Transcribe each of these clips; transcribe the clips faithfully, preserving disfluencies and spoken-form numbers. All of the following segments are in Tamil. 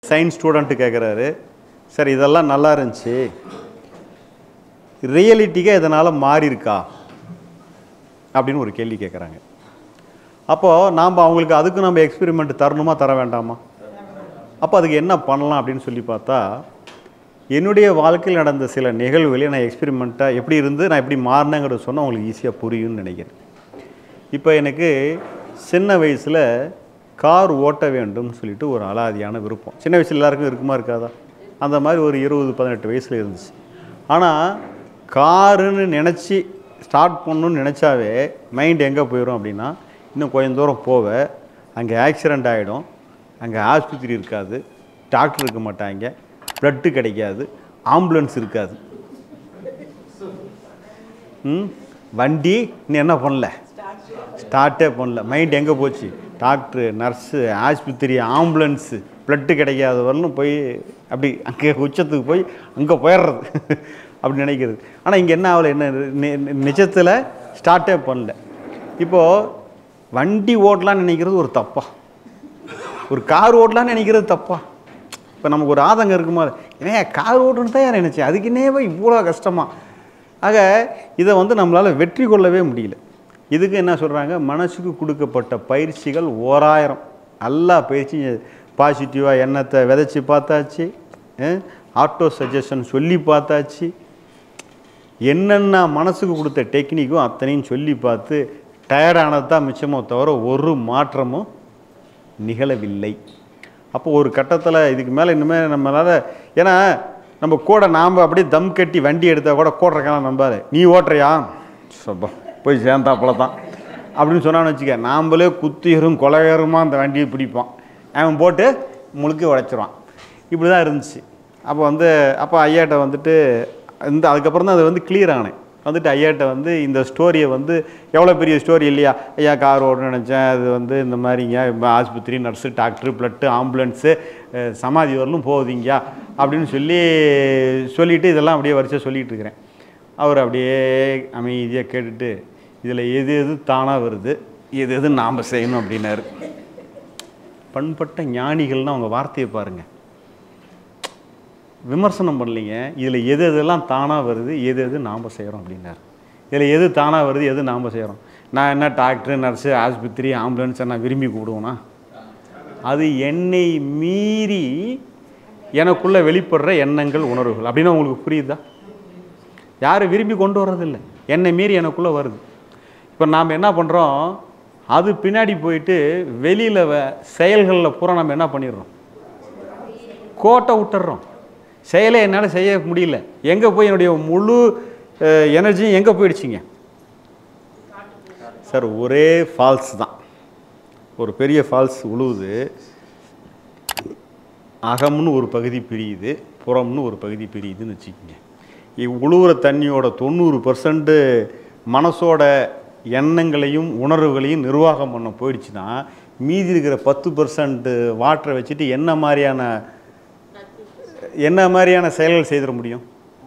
சயின்ஸ் ஸ்டூடெண்ட்டு கேட்குறாரு, சார் இதெல்லாம் நல்லா இருந்துச்சு, ரியாலிட்டிக்காக இதனால் மாறி இருக்கா அப்படின்னு ஒரு கேள்வி கேட்குறாங்க. அப்போது நாம் அவங்களுக்கு அதுக்கு நம்ம எக்ஸ்பெரிமெண்ட் தரணுமா தர வேண்டாமா? அப்போ அதுக்கு என்ன பண்ணலாம் அப்படின்னு சொல்லி பார்த்தா, என்னுடைய வாழ்க்கையில் நடந்த சில நிகழ்வுகளே நான் எக்ஸ்பெரிமெண்ட்டாக எப்படி இருந்து நான் எப்படி மாறினேங்கிறத சொன்னால் உங்களுக்கு ஈஸியாக புரியும்னு நினைக்கிறேன். இப்போ எனக்கு சின்ன வயசில் கார் ஓட்ட வேண்டும்னு சொல்லிட்டு ஒரு அலாதியான விருப்பம். சின்ன வயசில் எல்லாருக்கும் இருக்குமா இருக்காதா? அந்த மாதிரி ஒரு இருபது பதினெட்டு வயசில் இருந்துச்சு. ஆனால் காருன்னு நினச்சி ஸ்டார்ட் பண்ணணுன்னு நினச்சாவே மைண்ட் எங்கே போயிடும் அப்படின்னா, இன்னும் கொஞ்சம் தூரம் போவ, அங்கே ஆக்சிடெண்ட் ஆகிடும், அங்கே ஆஸ்பத்திரி இருக்காது, டாக்டர் இருக்க மாட்டாங்க, ப்ளட்டு கிடைக்காது, ஆம்புலன்ஸ் இருக்காது, ம் வண்டி இன்னும் என்ன பண்ணல, ஸ்டார்ட்டே பண்ணல. மைண்ட் எங்கே போச்சு? டாக்டரு, நர்ஸு, ஆஸ்பத்திரி, ஆம்புலன்ஸு, ப்ளட்டு கிடைக்காத வரலும் போய் அப்படி அங்கே உச்சத்துக்கு போய் அங்கே போயிடுறது அப்படி நினைக்கிறது. ஆனால் இங்கே என்ன ஆகலை, என்ன நிஜத்தில் ஸ்டார்ட்டே பண்ணல. இப்போது வண்டி ஓட்டலான்னு நினைக்கிறது ஒரு தப்பா, ஒரு கார் ஓட்டலான்னு நினைக்கிறது தப்பா? இப்போ நமக்கு ஒரு ஆதங்கம் இருக்குமா, ஏன் கார் ஓட்டுன்னு தான் யார் நினச்சேன், அதுக்கு என்னவே இவ்வளோ கஷ்டமாக? ஆக இதை வந்து நம்மளால் வெற்றி கொள்ளவே முடியல. இதுக்கு என்ன சொல்கிறாங்க, மனசுக்கு கொடுக்கப்பட்ட பயிற்சிகள் ஓராயிரம், எல்லா பயிற்சி பாசிட்டிவாக எண்ணத்தை விதைச்சி பார்த்தாச்சு, ஆட்டோ சஜஷன் சொல்லி பார்த்தாச்சு, என்னென்ன மனசுக்கு கொடுத்த டெக்னிக்கும் அத்தனையும் சொல்லி பார்த்து டயர்டானது தான் மிச்சமோ தவிர ஒரு மாற்றமும் நிகழவில்லை. அப்போ ஒரு கட்டத்தில் இதுக்கு மேலே இனிமேல் நம்மளால், ஏன்னா நம்ம கூட நாம் அப்படியே தம் கட்டி வண்டி எடுத்தால் கூட கோட்டுறக்கலாம் நம்பாது, நீ ஓட்டுறியா சப்பா போய் சேர்ந்தாப்புல தான் அப்படின்னு சொன்னான்னு வச்சுக்க, நாம்ளே குத்திரும் கொலையருமா அந்த வண்டியை பிடிப்பான், அவன் போட்டு முழுக்க உடைச்சிருவான். இப்படி தான் இருந்துச்சு. அப்போ வந்து அப்போ ஐயாட்ட வந்துட்டு இந்த அதுக்கப்புறம் தான் அது வந்து கிளியர் ஆனேன். வந்துட்டு ஐயாட்ட வந்து இந்த ஸ்டோரியை வந்து எவ்வளோ பெரிய ஸ்டோரி இல்லையா, ஐயா கார் ஓடணும்னு நினச்சேன், அது வந்து இந்த மாதிரிங்க ஆஸ்பத்திரி, நர்ஸு, டாக்டரு, ப்ளட்டு, ஆம்புலன்ஸு, சமாதி வரலும் போகுதுங்க அப்படின்னு சொல்லி சொல்லிவிட்டு இதெல்லாம் அப்படியே வரிசையாக சொல்லிகிட்டு இருக்கிறேன். அவர் அப்படியே அமைதியாக கேட்டுட்டு, இதில் எது எது தானாக வருது, எது எது நாம் செய்யணும் அப்படின்னாரு. பண்பட்ட ஞானிகள்னு அவங்க வார்த்தையை பாருங்கள், விமர்சனம் பண்ணலைங்க, இதில் எது எதெல்லாம் தானாக வருது, எது எது நாம் செய்கிறோம் அப்படின்னாரு. இதில் எது தானாக வருது, எது நாம் செய்கிறோம்? நான் என்ன டாக்டரு, நர்ஸு, ஆஸ்பத்திரி, ஆம்புலன்ஸ் நான் விரும்பி கூப்பிடுவேனா? அது என்னை மீறி எனக்குள்ளே வெளிப்படுற எண்ணங்கள், உணர்வுகள். அப்படின்னா உங்களுக்கு புரியுதா? யாரும் விரும்பி கொண்டு வர்றதில்லை, என்னை மீறி எனக்குள்ளே வருது. இப்போ நாம் என்ன பண்ணுறோம், அது பின்னாடி போயிட்டு வெளியில் செயல்களில் பூரா நம்ம என்ன பண்ணிடுறோம், கோட்டை விட்டுறோம். செயலை என்னால் செய்ய முடியல, எங்கே போய் என்னுடைய முழு எனர்ஜியும் எங்கே போயிடுச்சிங்க சார்? ஒரே ஃபால்ஸ் தான், ஒரு பெரிய ஃபால்ஸ் உழுவுது, அகம்னு ஒரு பகுதி பிரியுது, புறம்னு ஒரு பகுதி பிரியுதுன்னு வச்சுக்கோங்க. உழுவுற தண்ணியோட தொண்ணூறு பர்சன்ட் மனசோட எண்ணங்களையும் உணர்வுகளையும் நிர்வாகம் பண்ண போயிடுச்சுன்னா, மீதி இருக்கிற பத்து பர்சன்ட் வாட்டரை வச்சுட்டு என்ன மாதிரியான என்ன மாதிரியான செயல்கள் செய்திட முடியும்?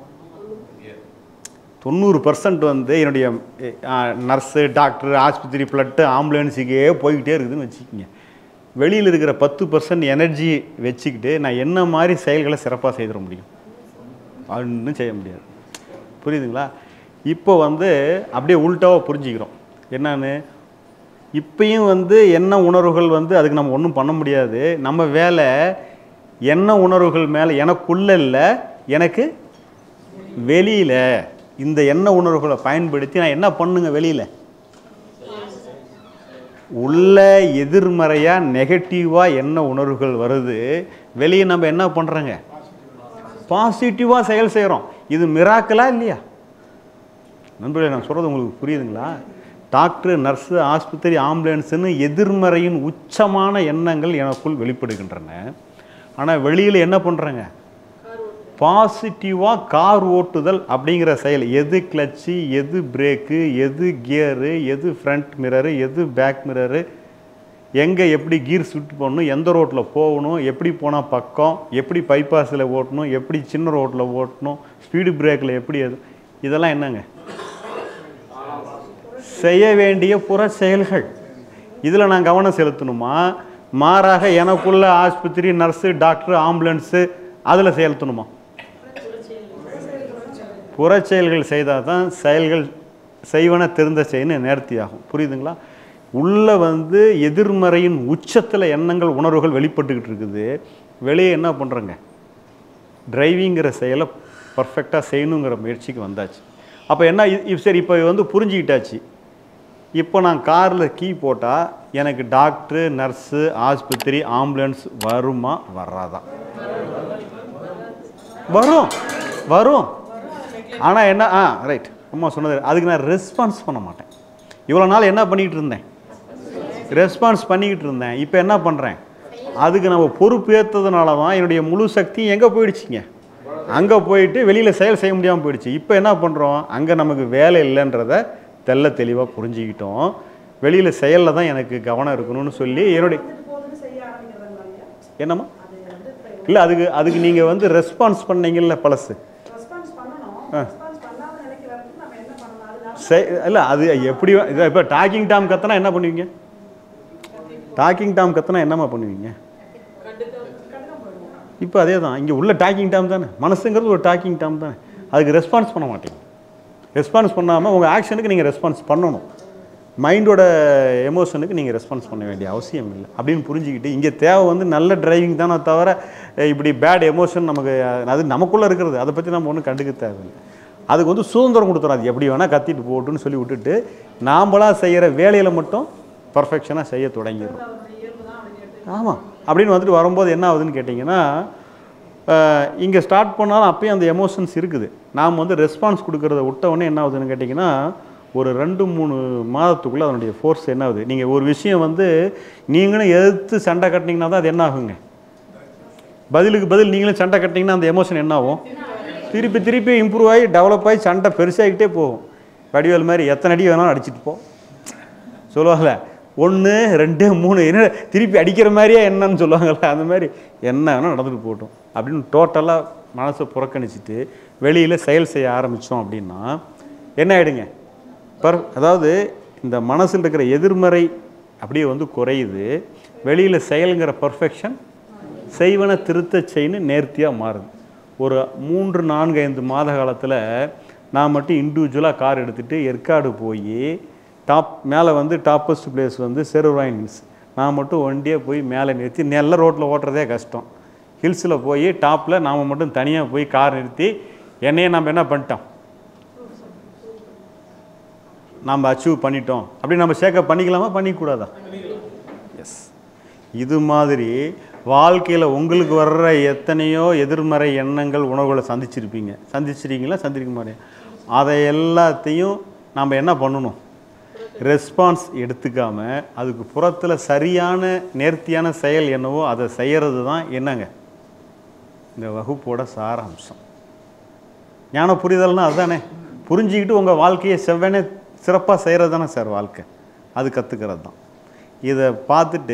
தொண்ணூறு பர்சன்ட் வந்து என்னுடைய நர்ஸு, டாக்டரு, ஆஸ்பத்திரி, ப்ளட்டு, ஆம்புலன்ஸுக்கே போய்கிட்டே இருக்குதுன்னு வச்சுக்கோங்க. வெளியில் இருக்கிற பத்து பர்சன்ட் எனர்ஜி வச்சுக்கிட்டு நான் என்ன மாதிரி செயல்களை சிறப்பாக செய்திட முடியும்? ஒன்றும் செய்ய முடியாது. புரியுதுங்களா? இப்போ வந்து அப்படியே உள்டாவாக புரிஞ்சுக்கிறோம். என்னன்னு, இப்பயும் வந்து என்ன உணர்வுகள் வந்து அதுக்கு நம்ம ஒன்றும் பண்ண முடியாது. நம்ம வேலை என்ன உணர்வுகள் மேலே, எனக்குள்ள இல்லை, எனக்கு வெளியில் இந்த எண்ண உணர்வுகளை பயன்படுத்தி நான் என்ன பண்ணுங்க, வெளியில் உள்ள எதிர்மறையாக நெகட்டிவாக என்ன உணர்வுகள் வருது, வெளியே நம்ம என்ன பண்ணுறோங்க, பாசிட்டிவாக செயல் செய்கிறோம். இது மிராக்கலா இல்லையா நண்பர்களே? நான் சொல்கிறது உங்களுக்கு புரியுதுங்களா? டாக்டரு, நர்ஸு, ஆஸ்பத்திரி, ஆம்புலன்ஸுன்னு எதிர்மறையின் உச்சமான எண்ணங்கள் எனக்குள் வெளிப்படுகின்றன. ஆனால் வெளியில் என்ன பண்ணுறேங்க, பாசிட்டிவாக கார் ஓட்டுதல் அப்படிங்கிற செயல். எது கிளச்சு, எது பிரேக்கு, எது கியரு, எது ஃப்ரண்ட் மிரரு, எது பேக் மிரரு, எங்கே எப்படி கீர் சுட்டு போடணும், எந்த ரோட்டில் போகணும், எப்படி போனால் பக்கம், எப்படி பைபாஸில் ஓட்டணும், எப்படி சின்ன ரோட்டில் ஓட்டணும், ஸ்பீடு பிரேக்கில் எப்படி, எது இதெல்லாம் என்னங்க செய்ய வேண்டிய புற செயல்கள். இதில் நான் கவனம் செலுத்தணுமா, மாறாக எனக்குள்ள ஆஸ்பத்திரி, நர்ஸு, டாக்டர், ஆம்புலன்ஸு அதில் செயல்படுத்தணுமா? புறச்செயல்கள் செய்தால் தான் செயல்கள் செய்வன திருந்த செய்யணும் நேர்த்தியாகும். புரியுதுங்களா? உள்ளே வந்து எதிர்மறையின் உச்சத்தில் எண்ணங்கள், உணர்வுகள் வெளிப்பட்டுக்கிட்டு இருக்குது. வெளியே என்ன பண்ணுறங்க? டிரைவிங்கிற செயலை பர்ஃபெக்டாக செய்யணுங்கிற முயற்சிக்கு வந்தாச்சு. அப்போ என்ன சரி, இப்போ வந்து புரிஞ்சுக்கிட்டாச்சு. இப்போ நான் காரில் கீ போட்டால் எனக்கு டாக்டரு, நர்ஸு, ஆஸ்பத்திரி, ஆம்புலன்ஸ் வருமா வராதா? வரும் வரும். ஆனால் என்ன, ஆ ரைட், அம்மா சொன்னது, அதுக்கு நான் ரெஸ்பான்ஸ் பண்ண மாட்டேன். இவ்வளோ நாள் என்ன பண்ணிக்கிட்டு இருந்தேன்? ரெஸ்பான்ஸ் பண்ணிக்கிட்டு இருந்தேன். இப்போ என்ன பண்ணுறேன்? அதுக்கு நம்ம பொறுப்பேற்றதுனால தான் என்னுடைய முழு சக்தியும் எங்கே போயிடுச்சிங்க? அங்கே போயிட்டு வெளியில் செயல் செய்ய முடியாமல் போயிடுச்சு. இப்போ என்ன பண்ணுறோம்? அங்கே நமக்கு வேலை இல்லைன்றதை தெல்ல தெளிவாக புரிஞ்சுக்கிட்டோம். வெளியில் செயலில் தான் எனக்கு கவனம் இருக்கணும்னு சொல்லி என்னுடைய என்னம்மா இல்லை, அதுக்கு அதுக்கு நீங்கள் வந்து ரெஸ்பான்ஸ் பண்ணீங்கல்ல பழசு. ஆ இல்லை, அது எப்படி இதை இப்போ டாக்கிங் டாம் கத்தனா என்ன பண்ணுவீங்க? டாக்கிங் டாம் கத்தனா என்னம்மா பண்ணுவீங்க? இப்போ அதே தான் இங்கே உள்ள டாக்கிங் டாம் தானே. மனசுங்கிறது ஒரு டாக்கிங் டாம் தானே. அதுக்கு ரெஸ்பான்ஸ் பண்ண மாட்டீங்க. ரெஸ்பான்ஸ் பண்ணாமல் உங்கள் ஆக்ஷனுக்கு நீங்கள் ரெஸ்பான்ஸ் பண்ணணும். மைண்டோட எமோஷனுக்கு நீங்கள் ரெஸ்பான்ஸ் பண்ண வேண்டிய அவசியம் இல்லை அப்படின்னு புரிஞ்சுக்கிட்டு, இங்கே தேவை வந்து நல்ல டிரைவிங் தானே தவிர இப்படி பேட் எமோஷன் நமக்கு அது நமக்குள்ளே இருக்கிறது, அதை பற்றி நம்ம ஒன்றும் கண்டுக்க தேவையில்லை. அதுக்கு வந்து சுதந்திரம் கொடுத்துரும். அது எப்படி வேணால் கத்திட்டு போட்டுன்னு சொல்லி விட்டுட்டு நாம்பளாக செய்கிற வேலையில் மட்டும் பர்ஃபெக்ஷனாக செய்ய தொடங்கிடும். ஆமாம், அப்படின்னு வந்துட்டு வரும்போது என்ன ஆகுதுன்னு கேட்டிங்கன்னா, இங்கே ஸ்டார்ட் பண்ணாலும் அப்பயும் அந்த எமோஷன்ஸ் இருக்குது. நாம் வந்து ரெஸ்பான்ஸ் கொடுக்குறத விட்ட உடனே என்ன ஆகுதுன்னு கேட்டிங்கன்னா, ஒரு ரெண்டு மூணு மாதத்துக்குள்ளே அதனுடைய ஃபோர்ஸ் என்ன ஆகுது? நீங்கள் ஒரு விஷயம் வந்து நீங்களும் எதிர்த்து சண்டை கட்டினீங்கன்னா தான் அது என்ன ஆகுங்க? பதிலுக்கு பதில் நீங்களும் சண்டை கட்டினீங்கன்னா அந்த எமோஷன் என்ன ஆகும்? திருப்பி திருப்பி இம்ப்ரூவ் ஆகி டெவலப் ஆகி சண்டை பெருசாகிக்கிட்டே போகும். வடிவேல் மாதிரி எத்தனை அடி வேணாலும் அடிச்சுட்டு போ சொல்லுவாங்கள்ல, ஒன்று ரெண்டு மூணு என்ன திருப்பி அடிக்கிற மாதிரியே என்னன்னு சொல்லுவாங்கள்ல, அந்த மாதிரி என்ன வேணால் நடந்துட்டு போட்டோம் அப்படின்னு டோட்டலாக மனசை புறக்கணிச்சிட்டு வெளியில் செயல் செய்ய ஆரம்பித்தோம் அப்படின்னா என்ன ஆகிடுங்க? பர் அதாவது இந்த மனசில் இருக்கிற எதிர்மறை அப்படியே வந்து குறையுது. வெளியில் செயலுங்கிற பர்ஃபெக்ஷன் செய்வன திருத்த செய்யணும் நேர்த்தியாக மாறுது. ஒரு மூன்று நான்கு ஐந்து மாத காலத்தில் நான் மட்டும் இண்டிவிஜுவலாக கார் எடுத்துகிட்டு ஏற்காடு போய் டாப் மேலே வந்து டாப்பஸ்ட் பிளேஸ் வந்து செருவாயின் ஹில்ஸ், நான் மட்டும் ஒண்டியே போய் மேலே நிறுத்தி, நல்ல ரோட்டில் ஓட்டுறதே கஷ்டம், ஹில்ஸில் போய் டாப்பில் நாம் மட்டும் தனியாக போய் கார் நிறுத்தி என்னையே நம்ம என்ன பண்ணிட்டோம்? நாம் அச்சீவ் பண்ணிட்டோம் அப்படி நம்ம சேக்கப் பண்ணிக்கலாமா பண்ணிக்கூடாதா? எஸ். இது மாதிரி வாழ்க்கையில் உங்களுக்கு வர்ற எத்தனையோ எதிர்மறை எண்ணங்கள், உணர்வுகளை சந்திச்சிருப்பீங்க. சந்திச்சிருக்கீங்களா? சந்திருக்க மாட்டேன். அதை எல்லாத்தையும் நாம் என்ன பண்ணணும்? ரெஸ்பான்ஸ் எடுத்துக்காமல் அதுக்கு புறத்தில் சரியான நேர்த்தியான செயல் என்னவோ அதை செய்கிறது தான் என்னங்க இந்த வகுப்போட சாராம்சம். ஞான புரிதல்னால் அதுதானே. புரிஞ்சுக்கிட்டு உங்கள் வாழ்க்கையை செவ்வனே சிறப்பாக செய்கிறது தானே சார் வாழ்க்கை. அது கற்றுக்கிறது தான். இதை பார்த்துட்டு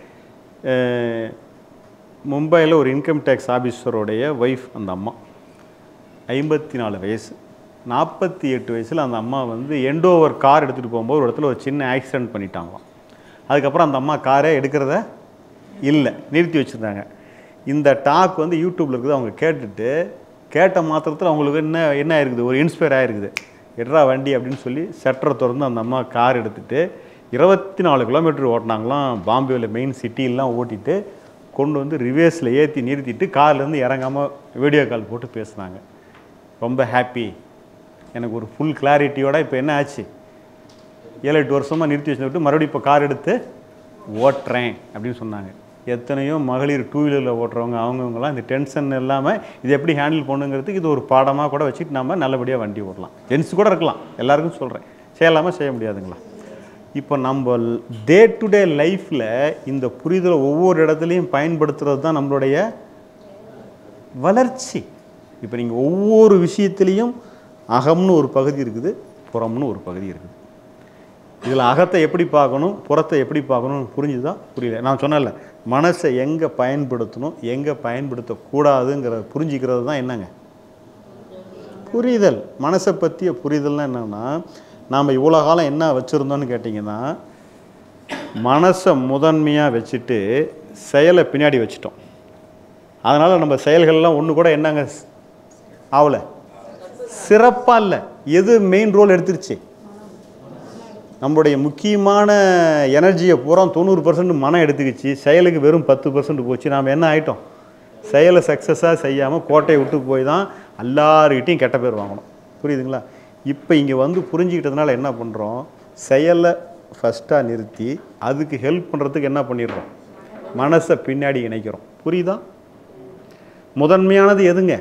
மும்பையில் ஒரு இன்கம் டேக்ஸ் ஆஃபீஸருடைய ஒய்ஃப், அந்த அம்மா ஐம்பத்தி நாலு வயசு, நாற்பத்தி எட்டு வயசில் அந்த அம்மா வந்து எண்டோவர் கார் எடுத்துகிட்டு போகும்போது ஒரு இடத்துல ஒரு சின்ன ஆக்சிடெண்ட் பண்ணிட்டாங்களாம். அதுக்கப்புறம் அந்த அம்மா காரே எடுக்கிறத இல்லை, நிறுத்தி வச்சுருந்தாங்க. இந்த டாக் வந்து யூடியூப்பில் இருக்குது. அவங்க கேட்டுட்டு கேட்ட மாத்திரத்தில் அவங்களுக்கு என்ன என்ன ஆயிருக்குது, ஒரு இன்ஸ்பயர் ஆகிருக்குது. எட்ரா வண்டி அப்படின்னு சொல்லி ஷட்டரை திறந்து அந்த அம்மா கார் எடுத்துகிட்டு இருபத்தி நாலு கிலோமீட்டர் ஓட்டினாங்களாம். பாம்பேவில் மெயின் சிட்டிலாம் ஓட்டிட்டு கொண்டு வந்து ரிவேர்ஸில் ஏற்றி நிறுத்திட்டு கார்லேருந்து இறங்காமல் வீடியோ கால் போட்டு பேசுனாங்க. ரொம்ப ஹாப்பி, எனக்கு ஒரு ஃபுல் கிளாரிட்டியோட இப்போ என்ன ஆச்சு, ஏழு எட்டு வருஷமாக நிறுத்தி வச்சுட்டு மறுபடியும் இப்போ கார் எடுத்து ஓட்டுறேன் அப்படின்னு சொன்னாங்க. எத்தனையோ மகளிர் டூ வீலரில் ஓட்டுறவங்க அவங்கவுங்களாம் இந்த டென்ஷன் இல்லாமல் இது எப்படி ஹேண்டில் பண்ணுங்கிறதுக்கு இது ஒரு பாடமாக கூட வச்சுட்டு நம்ம நல்லபடியாக வண்டி ஓட்டலாம். ஜென்ஸ் கூட இருக்கலாம், எல்லாருக்கும் சொல்கிறேன். செய்யலாமல் செய்ய முடியாதுங்களா? இப்போ நம்ம டே டு டே லைஃப்பில் இந்த புரிதலை ஒவ்வொரு இடத்துலையும் பயன்படுத்துகிறது தான் நம்மளுடைய வளர்ச்சி. இப்போ நீங்கள் ஒவ்வொரு விஷயத்துலேயும் அகம்னு ஒரு பகுதி இருக்குது, புறம்னு ஒரு பகுதி இருக்குது. இதில் அகத்தை எப்படி பார்க்கணும், புறத்தை எப்படி பார்க்கணும்னு புரிஞ்சுதான் புரியல. நான் சொன்னேன்ல, மனசை எங்கே பயன்படுத்தணும் எங்கே பயன்படுத்தக்கூடாதுங்கிறத புரிஞ்சிக்கிறது தான் என்னங்க புரிதல். மனசை பற்றிய புரிதல்னால் என்னென்னா, நாம் இவ்வளோ காலம் என்ன வச்சுருந்தோன்னு கேட்டிங்கன்னா, மனசை முதன்மையாக வச்சுட்டு செயலை பின்னாடி வச்சுட்டோம். அதனால் நம்ம செயல்கள்லாம் ஒன்று கூட என்னங்க ஆகலை, சிறப்பாக இல்லை. எது மெயின் ரோல் எடுத்துருச்சு? நம்மளுடைய முக்கியமான எனர்ஜியை பூரா தொண்ணூறு பர்சன்ட் மனம் எடுத்துக்கிச்சு, செயலுக்கு வெறும் பத்து பர்சன்ட் போச்சு. நாம் என்ன ஆகிட்டோம்? செயலை சக்ஸஸாக செய்யாமல் கோட்டையை விட்டு போய் தான் எல்லாருக்கிட்டையும் கெட்ட பேர் வாங்கணும். புரியுதுங்களா? இப்போ இங்கே வந்து புரிஞ்சுக்கிட்டதுனால என்ன பண்ணுறோம்? செயலை ஃபஸ்ட்டாக நிறுத்தி அதுக்கு ஹெல்ப் பண்ணுறதுக்கு என்ன பண்ணிடுறோம்? மனசை பின்னாடி இணைக்கிறோம். புரியுதா? முதன்மையானது எதுங்க?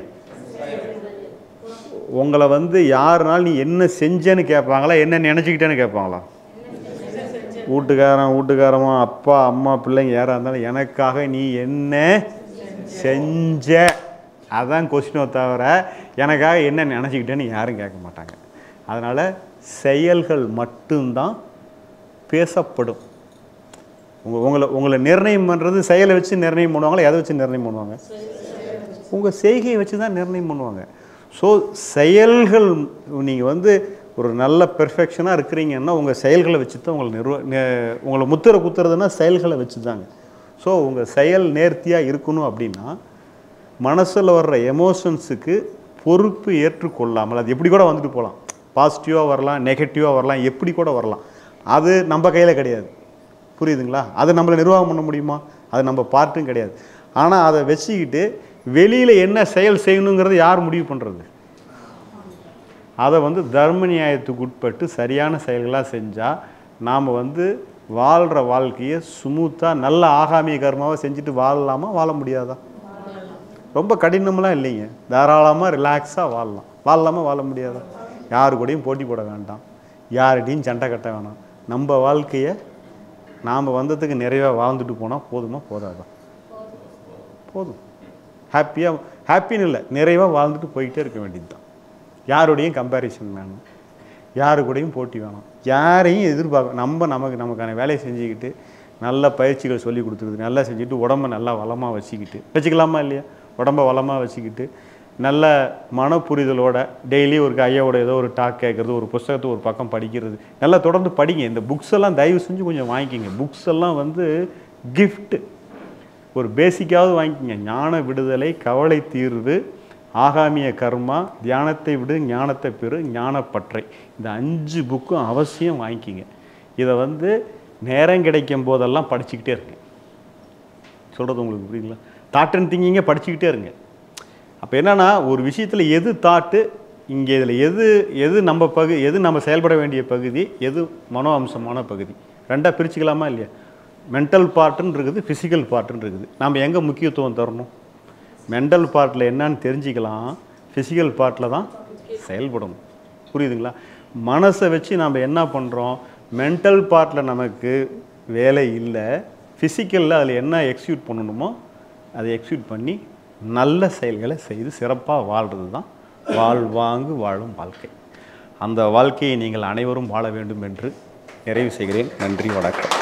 உங்களை வந்து யாருனாலும் நீ என்ன செஞ்சேன்னு கேட்பாங்களா, என்ன நினச்சிக்கிட்டேன்னு கேட்பாங்களா? வீட்டுக்காரன் வீட்டுக்காரமா அப்பா அம்மா பிள்ளைங்க யாராக இருந்தாலும் எனக்காக நீ என்ன செஞ்ச, அதான் கொஸ்டினோ தவிர எனக்காக என்ன நினச்சிக்கிட்டேன்னு யாரும் கேட்க மாட்டாங்க. அதனால் செயல்கள் மட்டும்தான் பேசப்படும். உங்கள் உங்களை உங்களை நிர்ணயம் பண்ணுறது செயலை வச்சு நிர்ணயம் பண்ணுவாங்களா, எதை வச்சு நிர்ணயம் பண்ணுவாங்க? உங்கள் செய்கையை வச்சு தான் நிர்ணயம் பண்ணுவாங்க. ஸோ செயல்கள், நீங்கள் வந்து ஒரு நல்ல பெர்ஃபெக்ஷனாக இருக்கிறீங்கன்னா உங்கள் செயல்களை வச்சு தான் உங்களை நிர்வ உங்களை முத்திரை குத்துறதுன்னா செயல்களை வச்சு தாங்க. ஸோ உங்கள் செயல் நேர்த்தியாக இருக்கணும் அப்படின்னா மனசில் வர்ற எமோஷன்ஸுக்கு பொறுப்பு ஏற்றுக்கொள்ளாமல், அது எப்படி கூட வந்துட்டு போகலாம், பாசிட்டிவாக வரலாம், நெகட்டிவாக வரலாம், எப்படி கூட வரலாம். அது நம்ம கையில் கிடையாது. புரியுதுங்களா? அதை நம்மளை நிர்வாகம் பண்ண முடியுமா? அது நம்ம பார்ட்டும் கிடையாது. ஆனால் அதை வச்சுக்கிட்டு வெளியில் என்ன செயல் செய்யணுங்கிறது யார் முடிவு பண்ணுறது? அதை வந்து தர்ம நியாயத்துக்கு உட்பட்டு சரியான செயல்களாக செஞ்சால் நாம் வந்து வாழ்கிற வாழ்க்கையை ஸ்மூத்தாக நல்ல ஆகாமிய கர்மாவை செஞ்சுட்டு வாழலாமா, வாழ முடியாதா? ரொம்ப கடினமெலாம் இல்லைங்க, தாராளமாக ரிலாக்ஸாக வாழலாம். வாழலாமா, வாழ முடியாதா? யாரு கூடயும் போட்டி போட வேண்டாம், யார்கிட்டையும் சண்டை கட்ட வேணாம். நம்ம வாழ்க்கையை நாம் வந்ததுக்கு நிறைவாக வாழ்ந்துட்டு போனால் போதுமா, போதாதான்? போதும். ஹாப்பியாக, ஹாப்பின்னு இல்லை, நிறைவாக வாழ்ந்துட்டு போய்கிட்டே இருக்க வேண்டியது தான். யாரோடையும் கம்பேரிசன் வேணும், யாரு கூடயும் போட்டி வேணும், யாரையும் எதிர்பார்க்க. நம்ம நமக்கு நமக்கான வேலையை செஞ்சுக்கிட்டு நல்ல பயிற்சிகள் சொல்லி கொடுத்துருது, நல்லா செஞ்சுட்டு உடம்பை நல்லா வளமாக வச்சுக்கிட்டு வச்சுக்கலாமா இல்லையா? உடம்பை வளமாக வச்சுக்கிட்டு நல்ல மன புரிதலோட டெய்லி ஒரு ஐயாவோட ஏதோ ஒரு டாக் கேட்குறது, ஒரு புஸ்தகத்தை ஒரு பக்கம் படிக்கிறது, நல்லா தொடர்ந்து படிங்க. இந்த புக்ஸ் எல்லாம் தயவு செஞ்சு கொஞ்சம் வாங்கிக்கிங்க. புக்ஸ் எல்லாம் வந்து கிஃப்ட்டு, ஒரு பேசிக்காவது வாங்கிக்கிங்க. ஞான விடுதலை, கவலை தீர்வு, ஆகாமிய கர்மா, தியானத்தை விடு, ஞானத்தை பெறு, ஞானப்பற்றை, இந்த அஞ்சு புக்கும் அவசியம் வாங்கிக்கிங்க. இதை வந்து நேரம் கிடைக்கும் போதெல்லாம் படிச்சுக்கிட்டே இருங்க. சொல்கிறது உங்களுக்கு புரியுங்களா? தாட் அண்ட் திங்கிங்கை படிச்சுக்கிட்டே இருங்க. அப்போ என்னென்னா, ஒரு விஷயத்தில் எது தாட்டு, இங்கே இதில் எது எது நம்ம பகு எது நம்ம செயல்பட வேண்டிய பகுதி, எது மனோ அம்சமான பகுதி, ரெண்டாக பிரிச்சுக்கலாமா இல்லையா? மென்டல் பார்ட்டுன்னு இருக்குது, ஃபிசிக்கல் பார்ட்டுன்னு இருக்குது. நம்ம எங்கே முக்கியத்துவம் தரணும்? மென்டல் பார்ட்டில் என்னன்னு தெரிஞ்சுக்கலாம், ஃபிசிக்கல் பார்ட்டில் தான் செயல்படணும். புரியுதுங்களா? மனசை வச்சு நம்ம என்ன பண்ணுறோம்? மென்டல் பார்ட்டில் நமக்கு வேலை இல்லை, ஃபிசிக்கலில் அதில் என்ன எக்ஸிக்யூட் பண்ணணுமோ அதை எக்ஸிக்யூட் பண்ணி நல்ல செயல்களை செய்து சிறப்பாக வாழ்கிறது தான் வாழ்வாங்கு வாழும் வாழ்க்கை. அந்த வாழ்க்கையை நீங்கள் அனைவரும் வாழ வேண்டும் என்று நிறைவு செய்கிறேன். நன்றி, வணக்கம்.